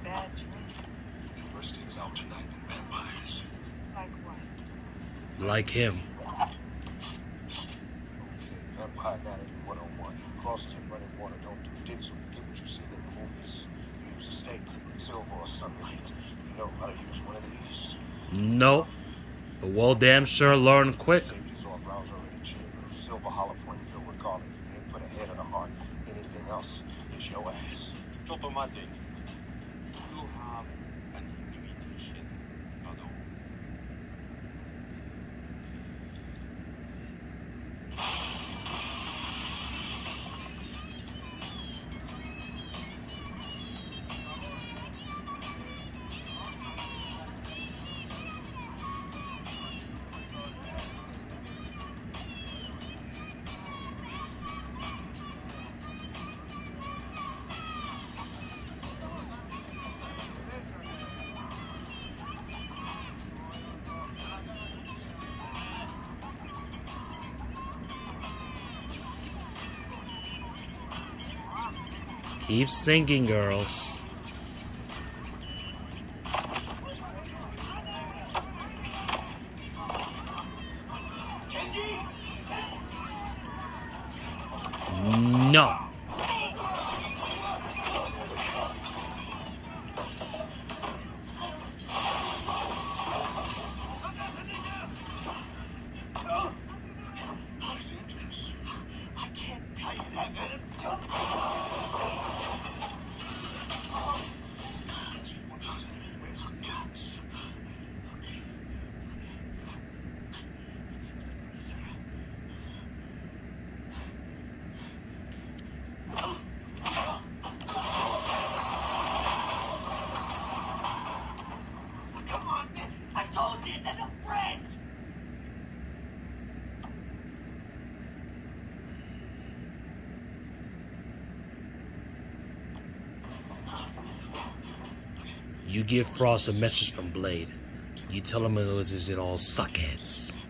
bad dream. Worse things out tonight than vampires. Like what? Like him. Okay, Vampire Anatomy 101. Crosses in running water don't do dick, so forget what you've seen in the movies. You use a stake, silver, or sunlight. You know how to use one of these? No. But we'll damn sure learn quick. Safety's all browser in the chamber. Silver hollow point filled with garlic. You aim for the head or the heart. Anything else is your ass. Automatic. You have an invitation, Colonel. Keep singing, girls. No. I can't tell you that, man. Come on, man. I told you it's a friend. You give Frost a message from Blade. You tell him it was all suckheads.